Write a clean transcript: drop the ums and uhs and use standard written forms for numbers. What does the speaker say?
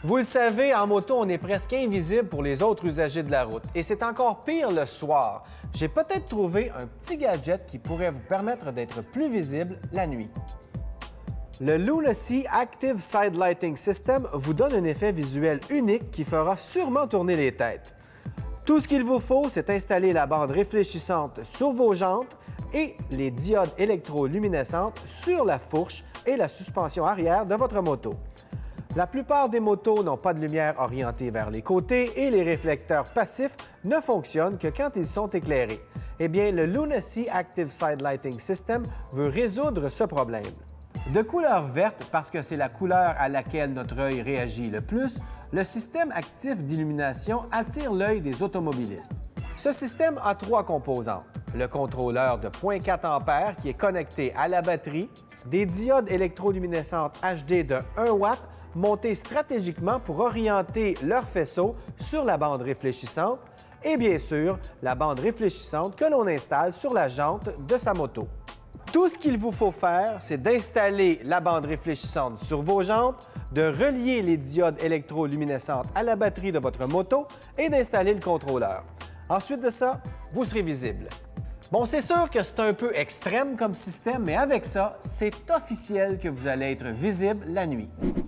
Vous le savez, en moto, on est presque invisible pour les autres usagers de la route. Et c'est encore pire le soir. J'ai peut-être trouvé un petit gadget qui pourrait vous permettre d'être plus visible la nuit. Le Lunacy Active Side Lighting System vous donne un effet visuel unique qui fera sûrement tourner les têtes. Tout ce qu'il vous faut, c'est installer la bande réfléchissante sur vos jantes et les diodes électroluminescentes sur la fourche et la suspension arrière de votre moto. La plupart des motos n'ont pas de lumière orientée vers les côtés et les réflecteurs passifs ne fonctionnent que quand ils sont éclairés. Eh bien, le Lunacy Active Side Lighting System veut résoudre ce problème. De couleur verte, parce que c'est la couleur à laquelle notre œil réagit le plus, le système actif d'illumination attire l'œil des automobilistes. Ce système a 3 composantes. Le contrôleur de 0.4 A qui est connecté à la batterie, des diodes électroluminescentes HD de 1 W montées stratégiquement pour orienter leur faisceau sur la bande réfléchissante et bien sûr, la bande réfléchissante que l'on installe sur la jante de sa moto. Tout ce qu'il vous faut faire, c'est d'installer la bande réfléchissante sur vos jantes, de relier les diodes électroluminescentes à la batterie de votre moto et d'installer le contrôleur. Ensuite de ça, vous serez visible. Bon, c'est sûr que c'est un peu extrême comme système, mais avec ça, c'est officiel que vous allez être visible la nuit.